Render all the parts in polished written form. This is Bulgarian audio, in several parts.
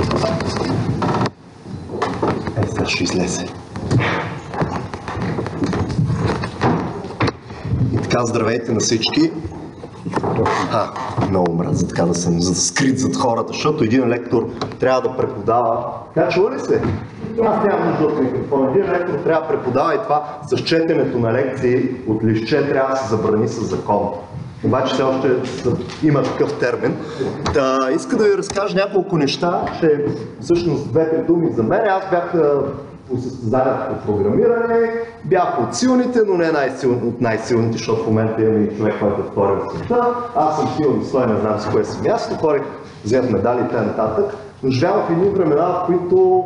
Сега ще излезе. И така, здравейте на всички. Много мразя така да съм скрит зад хората, защото един лектор трябва да преподава. Така, чува ли се? Аз нямам нужда от микрофон. Един лектор трябва да преподава и това с четенето на лекции от листче трябва да се забрани със закон. Обаче все още има такъв термин. Иска да ви разкажа няколко неща, че всъщност 2-3 думи за мен. Аз бях по състезанието по програмиране, бях от силните, но не от най-силните, защото в момента имам и човек, който е втори в света. Аз съм силен слой, не знам с кое си място, хорих, взех медали и т.н. Но живях в едни времена, в които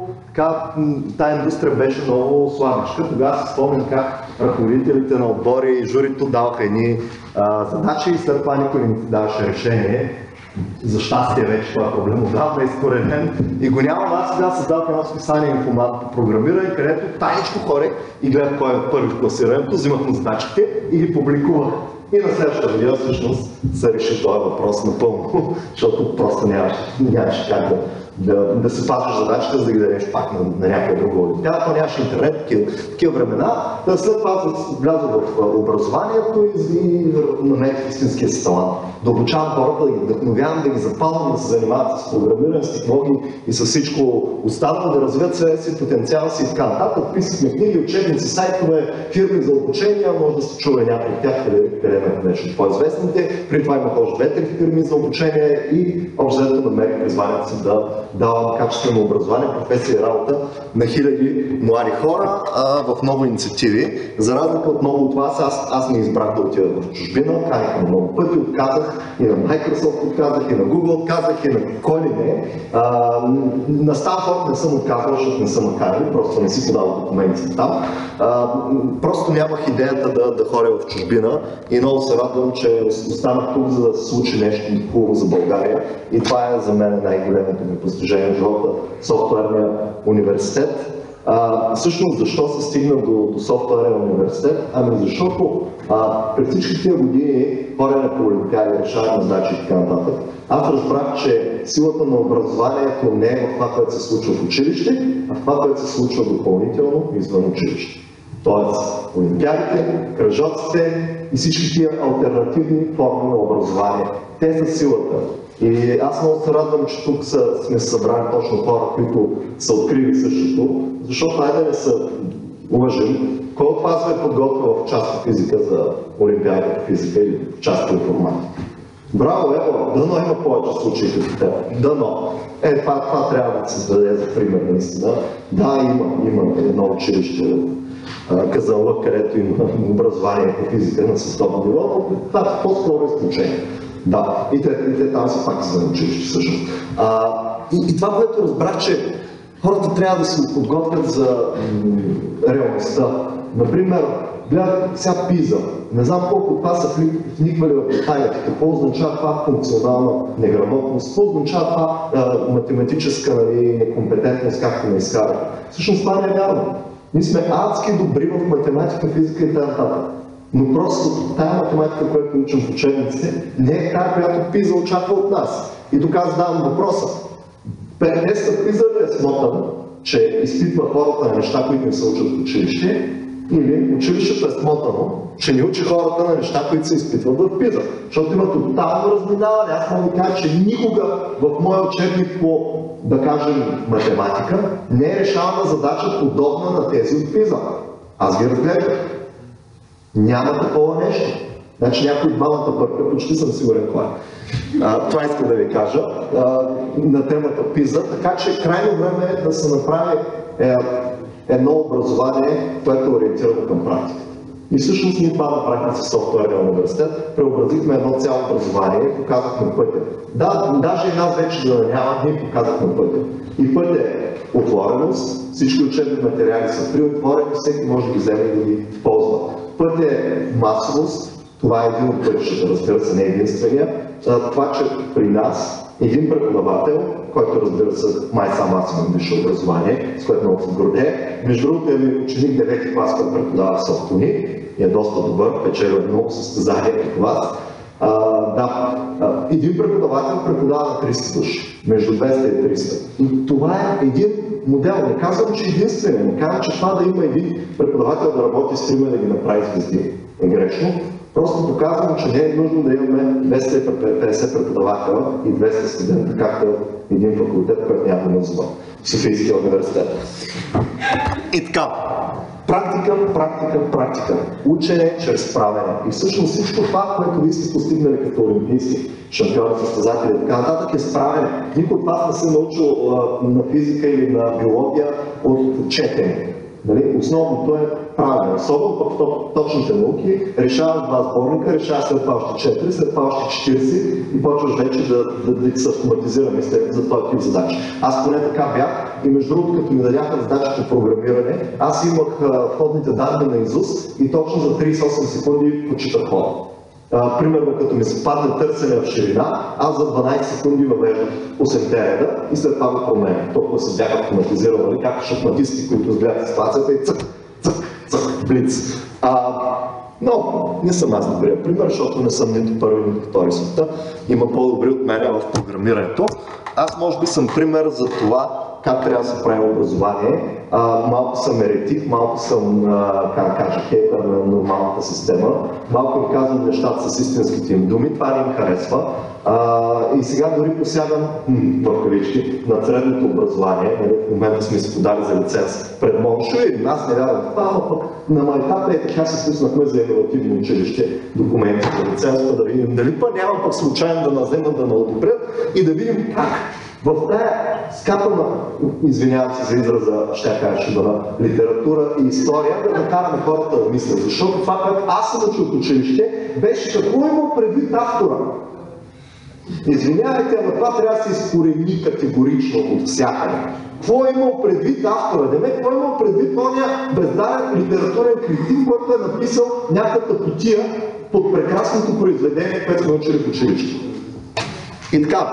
тая индустрия беше много слабичка. Тогава си спомням как ръководителите на отбори и журито даваха едни задачи и след това никой не ми даваше решение. За щастие вече това проблем отдавна е изкоренен и го нямам. Аз сега създавах едно списание информат по програмиране, където тайничко хорек и гледах кой е първи в класирането, взимах му задачките и ги публикувах. И на следващата видео всъщност се реши този въпрос напълно, защото просто нямаше как да се пазваш задачите, за да ги дадеш пак на някоя друга олимпиада. То нямаше интернет, такива времена. След това влязох в образованието и намерих истинския си талант. Да обучавам хората, да ги вдъхновявам, да ги запалвам, да се занимават с програмиране, с технологии и с всичко останало, да развият себе си, потенциал си и така нататък. Писахме книги, учебници, сайтове, фирми за обучение, може да се чува някои от тях, къде е нещо по-известните. При това имах още 2-3 фирми за обучение и общо намерих призванието си да давам качествено образование, професия и работа на хиляди млади хора в много инициативи. За разлика от много от вас, аз не избрах да отида в чужбина, каниха много пъти, отказах и на Microsoft отказах, и на Google отказах, и на кой ли не. На Станфорд не съм отказал, защото не съм макарали, просто не си подавал документите там. Просто нямах идеята да ходя в чужбина и много се радвам, че останах тук, за да се случи нещо хубаво за България и това е за мен най-големото ми постижение в живота – софтуерния университет. Всъщност, защо се стигна до софтуерния университет? Ами защото през всички тия години хорене по олимпиади, решаване задачи и така нататък, аз разбрах, че силата на образованието не е в това, което се случва в училище, а в това, което се случва допълнително извън училище. Тоест, олимпиадите, кръжоците и всички тия алтернативни форми на образование. Те са силата. И аз много се радвам, че тук сме събрали точно хора, които са открили същото, защото айде да не се лъжим. Кой от вас е подготвил в част по физика за олимпиада по физика или в част по информатика? Браво, ево, дано има повече случаи като теб. Дано. Това трябва да се даде за пример, наистина. Да, има едно училище в Казанлък, където има образование по физика на световно ниво, но това е по-скоро изключение. Да, и те там са пак за училище всъщност. И това, което разбрах, че хората трябва да се подготвят за реалността. Например, гледах сега PISA. Не знам колко от вас са вниквали в детайлите, какво означава това функционална неграмотност, какво означава това математическа некомпетентност, както ме изкара. Всъщност това не е вярно. Ние сме адски добри в математика, физика и т.н. Но просто тая математика, която учим в учебниците, не е тая, която PISA очаква от нас. И тук аз задавам въпроса. Теста PISA ли е смотан, че изпитва хората на неща, които не се учат в училище, или училището е смотано, че не учи хората на неща, които се изпитват в PISA. Защото има тотално разминаване. Аз мога да кажа, че никога в моя учебник по, да кажем, математика не е решавана задача подобна на тези от PISA. Аз ги разгледах. Няма такова нещо. Значи някой двамата бърка, почти съм сигурен кой е. Това искам да ви кажа на темата PISA, така че крайно време е да се направи едно образование, което е ориентирано към практика. И всъщност ние това направихме с софтуерния университет, преобразихме едно цяло образование и показахме пътя. Да, даже и нас вече да няма, ние показахме пътя. И пътя е отвореност, всички учебни материали са приотворени, всеки може да ги вземе и да ги ползва. Пътя е масовост, това е един от пътищата, разбира се, не е единствения. Това, че при нас един преподавател, който разбира се май сам аз имам висше образование, с което много се гордея. Между другото е ми ученик 9-ти клас, който преподава в Софтуни и е доста добър, печели много състезания като вас. един преподавател преподава на 300 души, между 200 и 300. И това е един модел. Не казвам, че единствено, не казвам, че това да има един преподавател да работи с трима да ги направи звезди е грешно. Просто показвам, че не е нужно да имаме 250 преподавателя и 200 студента, както един факултет, който няма да назва в Софийския университет. И така, практика. Учене чрез правене. И всъщност всичко това, което вие сте постигнали като олимпийски шампиони, състезатели и така нататък е справене. Никой от вас не се научил на физика или на биология от четене. Нали? Основното е правене. Особено пък в точните науки решаваш два сборника, решаваш след това още 4, след това още 40 и почваш вече да се автоматизира мисленето за този тип задачи. Аз поне така бях и между другото, като ми дадяха задача по програмиране, аз имах входните данни на изус и точно за 38 секунди почитах хода. Примерно, като ми се падне търсене в ширина, аз за 12 секунди въвеждах 8-те реда и след това го променях. Толкова се бях автоматизирал, както шахматисти, които разгледат ситуацията и цък, блиц. Но не съм аз добрия пример, защото не съм нито първи, нито втори света. Има по-добри от мен в програмирането. Аз може би съм пример за това как трябва да се прави образование. Малко съм еретик, малко съм, как да кажа, хейтър на нормалната система. Малко им казвам нещата с истинските им думи, това не им харесва. И сега дори посягам в кавички на средното образование. В момента сме си подали за лиценз пред Моншо и аз не вярвам в това, но пък на майтапа е така се спуснахме за иновативно училище документи за лиценз, да видим дали па няма пък случайно да наземат да наодобрят и да видим как в тая скапана, извинявам се за израза, ще кажа шибана, литература и история, да накараме хората да мислят. Защото това, което аз съм учил в училище, беше какво има предвид автора. Извинявайте, ама това трябва да се изкорени категорично от всякъде. Какво е имал предвид автора? Деме, какво е имал предвид ония бездарен литературен критик, който е написал някаква потия под прекрасното произведение, което сме учили в училище. И така,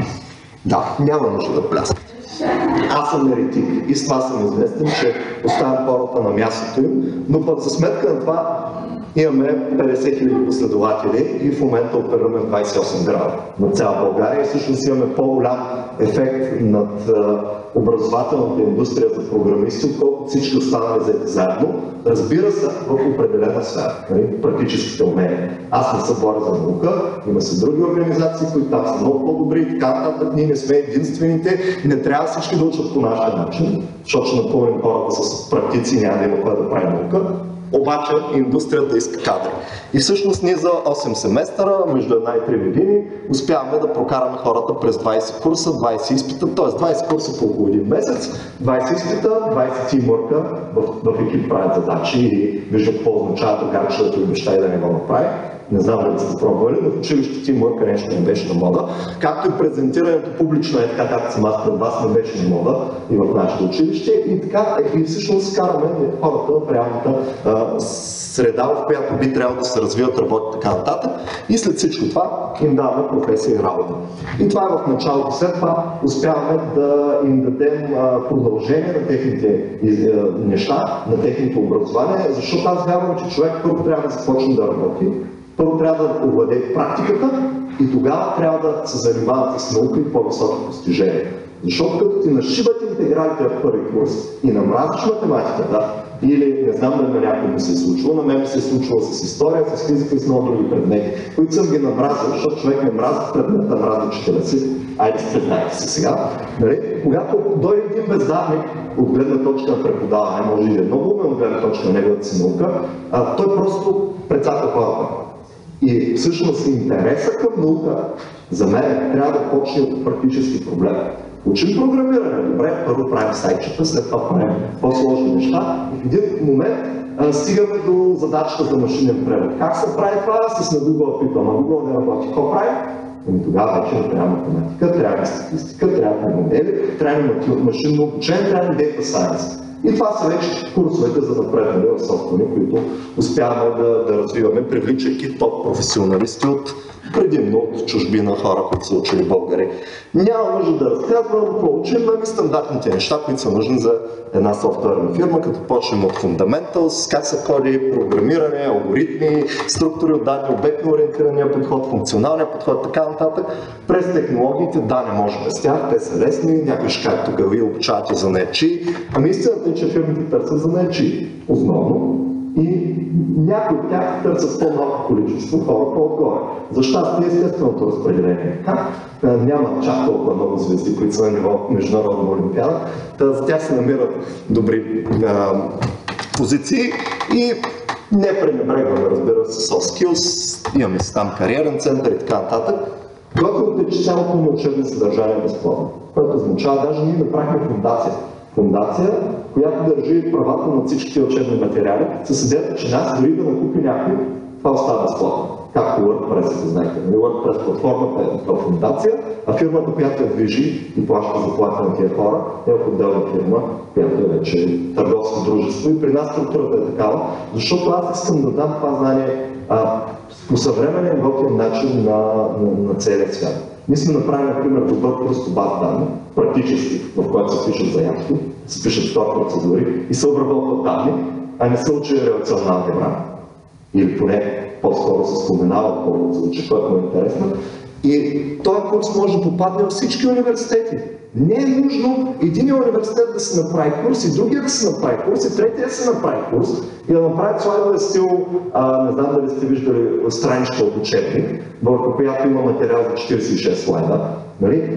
да, няма нужда да пляскате. Аз съм еретик и с това съм известен, че поставям хората на мястото им, но пък за сметка на това имаме 50 000 последователи и в момента оперираме 28 града на цяла България. Всъщност имаме по-голям ефект над образователната индустрия за програмисти, отколкото всички останали заети заедно. Разбира се, в определена сфера, практическите умения. Аз не се боря за наука, има се други организации, които там са много по-добри и така нататък. Ние не сме единствените и не трябва всички да учат по нашия начин, защото ще напълним хората с практици и няма да има кой да прави наука. Обаче индустрията иска кадри. И всъщност ние за 8 семестъра, между 1 и 3 години, успяваме да прокараме хората през 20 курса, 20 изпита, т.е. 20 курса по около един месец, 20 изпита, 20 тимворка в екип правят задачи и виждат какво означава тогава, че да обеща и да не го направи. Не знам дали сте пробвали, но в училище тимворка нещо не беше на мода. Както и презентирането публично е така, както съм аз пред вас, не беше на мода и в нашето училище. И така, и всъщност караме хората в реалната среда, в която би трябвало да се развиват, работят така нататък. И след всичко това им даваме професия и работа. И това е в началото. След това успяваме да им дадем продължение на техните неща, на техните образование, защото аз вярвам, че човек първо трябва да започне да работи. Първо трябва да овладее практиката и тогава трябва да се занимават с наука и по-високи постижения. Защото като ти нашибат интегралите в първи курс и намразиш математиката, или не знам дали на някой ми се е случило, на мен ми се е случило с история, с физика и с много други предмети, които съм ги намразил, защото човек не мрази предмета, мрази учителя си. Айде, признайте се сега. Когато дойде един бездарник от гледна точка на преподаване, може и да е много умен от гледна точка на неговата си наука, той просто прецака хората. И всъщност интереса към наука за мен трябва да почне от практически проблем. Учим програмиране, добре, първо правим сайтчета, след това правим по-сложни неща и в един момент стигаме до задачата за машинен превод. Как се прави това? С на Google питам, а Google не работи. Какво прави? Ами тогава вече не трябва математика, трябва статистика, трябва модели, трябва машинно обучение, трябва data science. И това са вече курсовете за напредване в софтуери, които успяваме да развиваме, привличайки топ професионалисти от предимно от чужбина, хора, които са учили българи. Няма нужда да разказвам, получим стандартните неща, които са нужни за една софтуерна фирма, като почнем от fundamentals, как се коди, програмиране, алгоритми, структури от данни, обектно ориентирания подход, функционалния подход, така нататък. През технологиите, да, не може без тях, те са лесни, някой ще каже тук вие обучавате за занаятчии, ами истината е, че фирмите търсят занаятчии основно и някои от тях търсят по-малко количество хора по-отгоре. За щастие естественото разпределение. Няма чак толкова много звезди, които са на ниво международна олимпиада. За тях се намират добри позиции и не пренебрегваме, разбира се, soft skills, имаме си там кариерен център и така нататък. Готвото е, че цялото ни учебно съдържание е безплатно, което означава, даже ние направихме фундация, която държи правата на всичките учебни материали, с идеята, че нас дори да накупи някой, това остава безплатно. Както WordPress, знаете. WordPress платформата е фундация, а фирмата, която я движи и плаща заплата на тия хора, е в отделна фирма, която е вече търговско дружество. И при нас структурата е такава, защото аз искам да дам това знание по съвременен готин начин на целия свят. Ние сме направили, например, добър курс по баз данни, практически, в който се пишат заявки, се пишат втори процедури и се обработват данни, а не се учи реакционна алгебра. Или поне по-скоро се споменава колко се учи, което е интересно. И този курс може да попадне във всички университети. Не е нужно един университет да се направи курс, и другия да се направи курс, и третия да се направи курс, и да направят слайдове стил, не знам дали сте виждали страничка от учебник, върху която има материал за 46 слайда. Нали?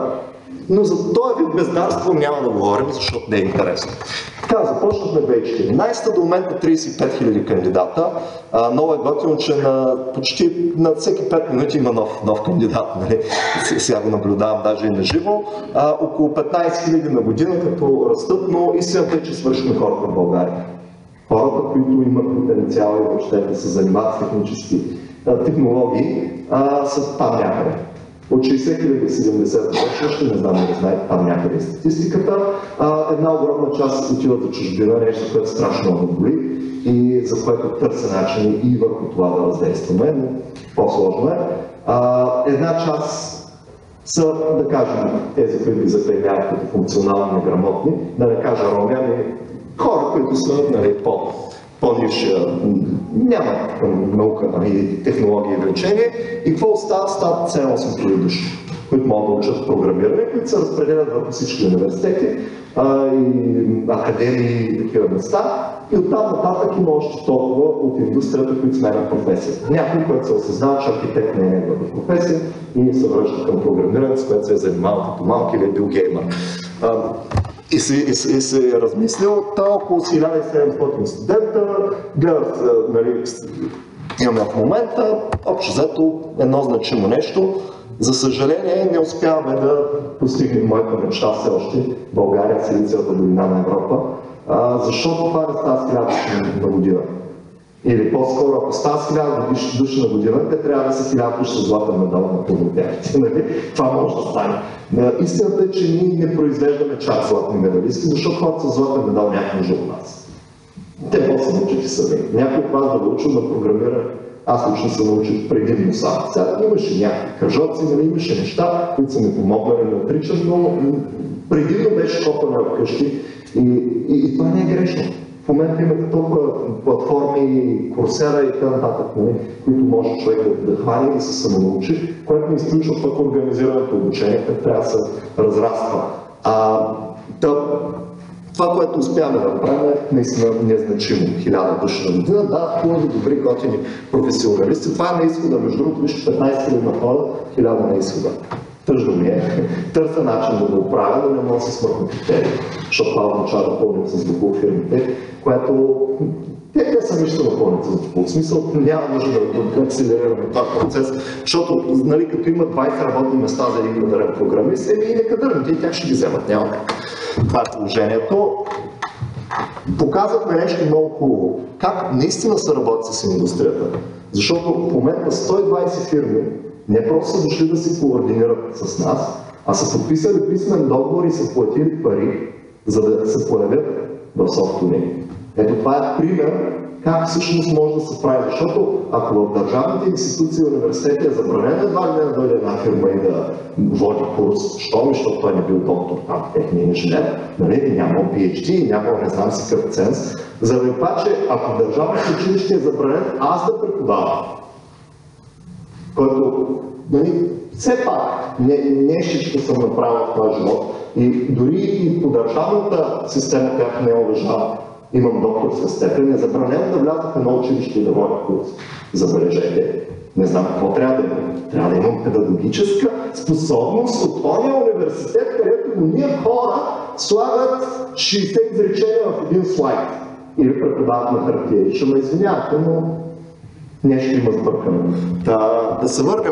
Но за този вид бездарство няма да говорим, защото не е интересно. Така, започнахме 2014, до момента 35 000 кандидата. Много е готино, че почти на всеки 5 минути има нов кандидат. Нали? Сега го наблюдавам даже и на живо. Около 15 000 на година, като растат, но истината е, че свършихме хората в България. Хората, които имат потенциал и въобще да се занимават с технически технологии, са там някъде. От 60 070 вече, ще не знам да знаете там някъде статистиката. Една огромна част отиват за чужбина, нещо, което страшно много боли и за което търся начини и върху това да въздействаме, но по-сложно е. Една част са, да кажем, тези, които ги заклеймяват като функционално неграмотни, да не кажа роми, ами хора, които са по-нивши, няма наука и технология и учение. И какво остава? Стават 7-8 000 души, които могат да учат програмиране, които се разпределят върху всички университети и академии и такива места. И оттам нататък има още толкова от индустрията, които сменят професията. Някой, който се осъзнава, че архитект не е неговата професия и се връща към програмиране, с което се е занимавал като малки или е бил геймър. И се е размислил около 1700 студента, гледат, нали, имаме в момента, общо взето едно значимо нещо. За съжаление не успяваме да постигнем моята мечта все още, България, Силициевата долина на Европа, защото това не става с 1000 на година. Или по-скоро, ако става с 1000 души на година, те трябва да са 1000 души с златен медал на пълнотягите. Това може да стане. Истината е, че ние не произвеждаме чак златни медалисти, защото хората с златен медал някак нужда от нас. Те после се научат и сами. Някой от вас да учат да програмира, аз лично се научих предимно сам. Сега имаше някакви кажоци, имаше неща, които са ми помогнали, не отричат, но предимно беше копана вкъщи и това не е грешно. В момента имате толкова платформи, Курсера и т.н., които може човек да хване и да се самонаучи, което не изключва пък организираното обучение, което трябва да се разраства. Това, което успяваме да направим, е наистина незначимо. 1000 души на година, да, хубави, добри, готини професионалисти. Това е на изхода, между другото, вижте 15 000 на хора, 1000 на изхода. Тъжно ми е. Търся начин да го оправя, да не мога да се смъртна критерии, защото това означава да пълним с духу фирмите, което те сами ще напълнят с духу. В смисъл, няма нужда да акселерираме този процес, защото, нали, като има 20 работни места за един кадърен програмист, и некадърните и тях ще ги вземат. Няма как. Това е положението. Показахме нещо много хубаво. Как наистина се работи с индустрията. Защото в момента 120 фирми не просто са дошли да се координират с нас, а са подписали писмен договор и са платили пари, за да се появят в софтуни. Ето това е пример как всъщност може да се прави, защото ако в държавните институции и университети е забранено едва ли не да дойде една фирма и да води курс, защото той не бил доктор там, техния инженер, нали, нямал PhD, нямал не знам си какъв ценз, заради това, че ако държавното училище е забранено, аз да преподавам. Който, нали, все пак, не всичко съм направил в този живот. И дори и по държавната система, която не уважава, имам докторска степен, е забранено да вляза в едно училище и да водя курс. Забележете, не знам какво трябва да имам. Трябва да имам педагогическа способност от този университет, където ние хора слагат 60 изречения в един слайд или преподават на хартия. Ще ме извинявате, но нещо има сбъркано. Да се върнем.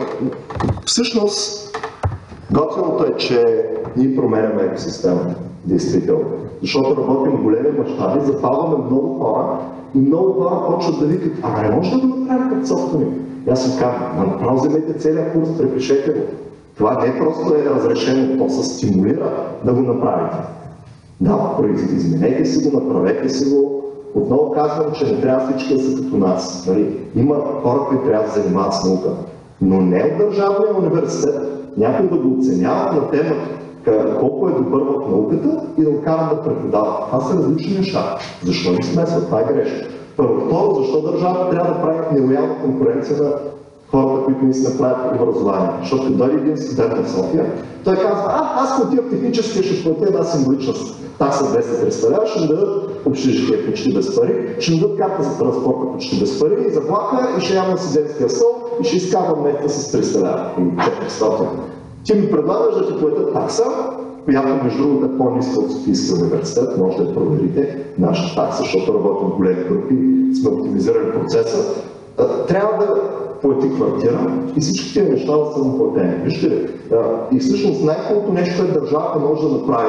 Всъщност, готвеното е, че ние променяме екосистемата, действително. Защото работим в големи мащаби, запалваме много хора и много хора почват да викат, не може да го направим като собственик. Аз съм казвам, направо вземете целият курс, препишете го. Това не просто е разрешено, то се стимулира да го направите. Да, изменете си го, направете си го. Отново казвам, че не трябва всички да са като нас. Има хора, които трябва да занимават с наука, но не от държавния университет. Някой да го оценява на темата колко е добър в науката и да го кара да преподава. Това са различни неща. Защо не смесват? Това е грешно. Първо, второ, защо държавата трябва да прави нелоялна конкуренция на хората, които не си направят образование? Защото дойде един студент в София, той казва, аз отива в техническия, ще платя една символична такса 200-300 лева, ще ми дадат общежитие почти без пари, ще ми дадат карта за транспорта почти без пари, и заплаха, и ще ям студентския стол, и ще изкарвам места с 300 лева и 400. Ти ми предлагаш да ти платят такса, която между другото е по-ниска от Софийския университет, може да я проверите, нашата такса, защото работим в големи групи, сме оптимизирали процеса. Трябва да плати квартира и всички тези неща да са наплатени. Вижте, и всъщност най-хубавото нещо е държавата може да направи,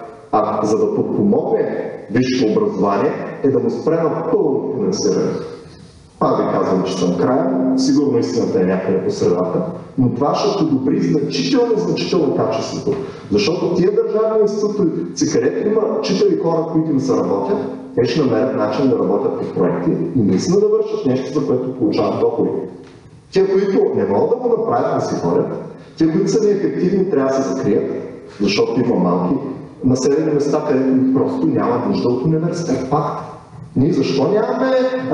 за да подпомогне висшето образование, е да му спре на пълно финансиране. Пак ви казвам, че съм краен, сигурно истината е някъде по средата, но това ще подобри значително качеството. Защото тия държавни институции, където има читави хора, които им се работят, те ще намерят начин да работят по проекти и наистина да вършат нещо, за което получават доходи. Те, които не могат да го направят, да си ходят, те, които са неефективни, трябва да се закрият, защото има малки населени места, където просто няма нужда от университет. Факт. Ние защо нямаме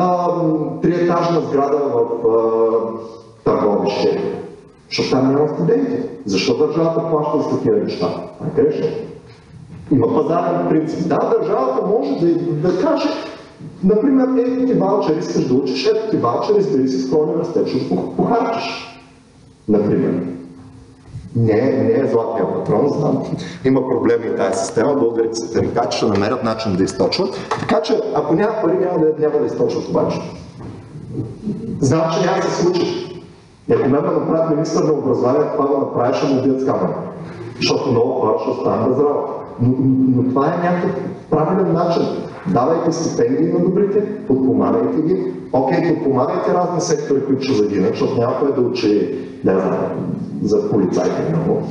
триетажна сграда в Търговище? Защото там няма студенти. Защо държавата плаща за такива неща? Това е грешно. Има пазарен принцип. Да, държавата може да каже, например, ето ти ваучер, искаш да учиш, ето ти ваучер, избери си в университет, ще го похарчиш. Например. Не е златния патрон, знам. Има проблеми в тази система, българите са тарикачи, ще намерят начин да източват. Така че, ако няма пари, няма да източват обаче. Знам, че няма да се случи. И ако ме направят министър на образованието, това да направиш, ще му убият с камера. Защото много хора ще останат без работа. Но това е някакъв правилен начин. Давайте стипендии на добрите, подпомагайте ги. Окей, подпомагайте разни сектори, които ще загинат, защото няма кой да учи, не знам, за полицайите много.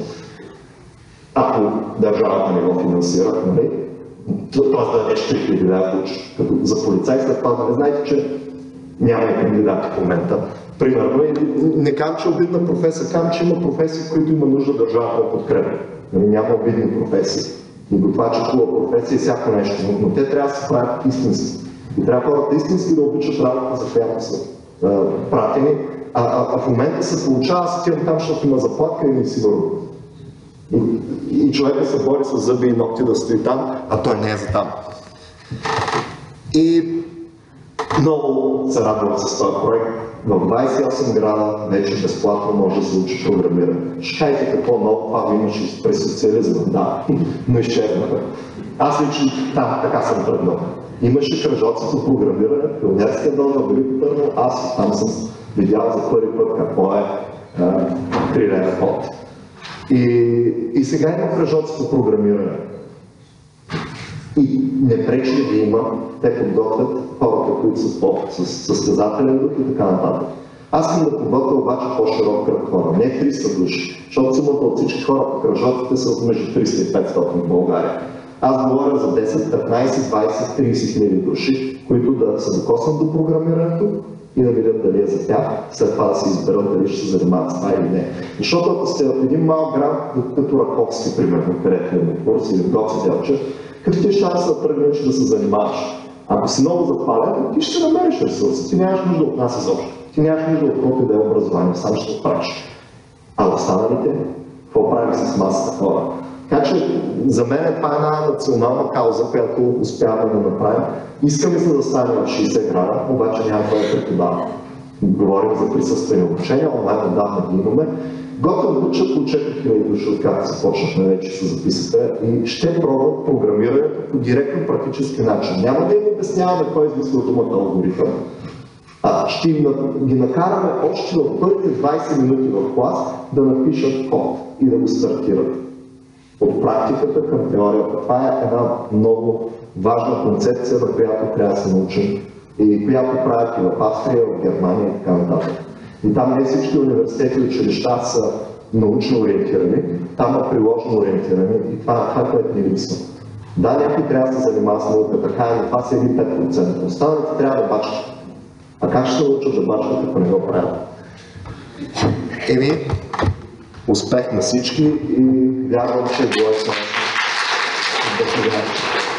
Ако държавата не го финансира, нали? Тоест да дадеш 3000 лева да учиш. Като за полицай след това, нали знаете, че няма кандидати в момента. Примерно, не казвам, че обидна професия, казвам, че има професии, които има нужда държавата подкрепа. Няма обидни професии. И готвача хубава професия и всяко нещо, но те трябва да се правят истински. И трябва хората истински да обичат работа, за която са пратени. В момента се получава, аз отивам там, защото има заплатка и не си върву. И човека се бори с зъби и ногти да стои там, а той не е за там. И много се радвам с този проект. В 28 града вече безплатно може да се учи програмиране. Ще кажете какво много, това имаше през социализма, да, но изчезнаха. Аз лично там така съм тръгнал. Имаше кръжоци по програмиране, пионерския дом на Велико Търново, аз там съм видял за първи път какво е трилен ход. И сега има кръжоци по програмиране. И не пречи да има, те подготвят хората, които са с състезателен дух и така нататък. Аз искам да подготвя обаче по-широк кръг хора, не 300 души, защото сумата от всички хора по кръжоците са от между 300 и 500 в България. Аз говоря за 10, 15, 20, 30 хиляди души, които да се докоснат до програмирането и да видят дали е за тях, след това да се изберат дали ще се занимават с това или не. Защото ако сте в един малък град, като Раковски, примерно, където имаме курс, или в Гоце Делчев, какви ти е шанс да тръгнеш да се занимаваш? Ако си много запален, ти ще намериш ресурси, ти нямаш нужда от нас изобщо. Ти нямаш нужда от каквото и да е образование, сам ще го правиш. А останалите, какво правим с масата хора? Така че за мен това е една национална кауза, която успяваме да направим. Искаме се да стане в 60 града, обаче няма кой да преподава. Говорим за присъствени обучения, онлайн отдавна ги имаме. Готово учат по 4000 души, откакто започнахме вече се записате и ще пробват програмирането по директно практически начин. Няма да им обясняваме кой измислил думата алгоритъм. Ще ги накараме още в първите 20 минути в клас да напишат код и да го стартират. От практиката към теорията. Това е една много важна концепция, на която трябва да се научим и която правят и в Австрия, в Германия и така нататък. И там не всички университети и училища са научно ориентирани, там е приложно ориентирани и това което ни липсва. Да, някой трябва да се занимава с наука, така но това са 5%. Останалите трябва да бачат. А как ще се научат да бачат, ако не го правят? Успех на всички и вярвам, че е било да